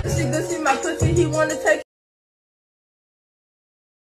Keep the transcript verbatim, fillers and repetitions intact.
She good see my pussy, he wanna take